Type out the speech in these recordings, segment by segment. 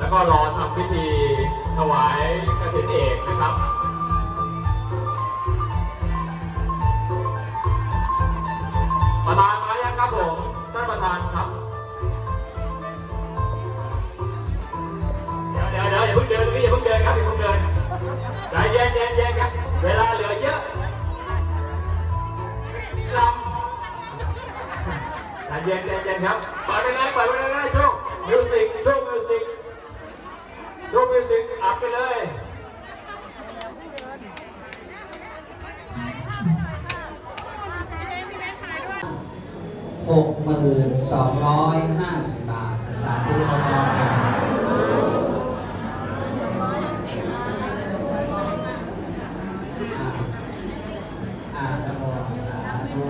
แล้วก็รอทำพิธีถวายกฐินเอกนะครับประธานมายังครับผมท่านประธานครับเดี๋ยวอย่าเพิ่งเดินพี่อย่าเพิ่งเดินครับอย่าเพิ่งเดินใจเย็นครับเวลาเหลือเยอะลำใจเย็นครับเปิดไปเลยโชคมิวสิกอัดไปเลย 62,250 บาทสาธุพร้อมๆกันนะโมสาธุ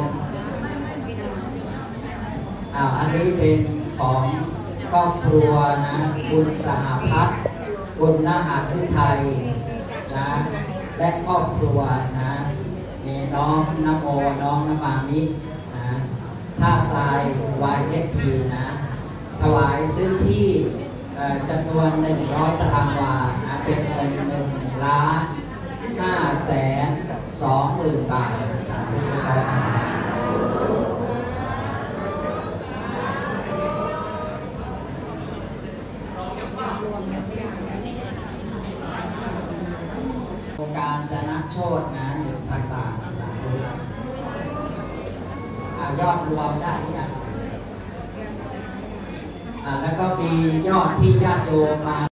อันนี้เป็นของครอบครัวนะคุณสหพัฒน์คุณนหฤทัยนะและครอบครัวนะมีน้องนโมน้องนมานินะท่าทราย YSP นะถวายซื้อที่จำนวน100 ตารางวานะเป็นเงิน1,520,000 บาทสาธุครับโครงการจนะโชตนะ 1,000 บาทสาธุยอดรวมได้หรือยังแล้วก็มียอดที่ญาติโยมมา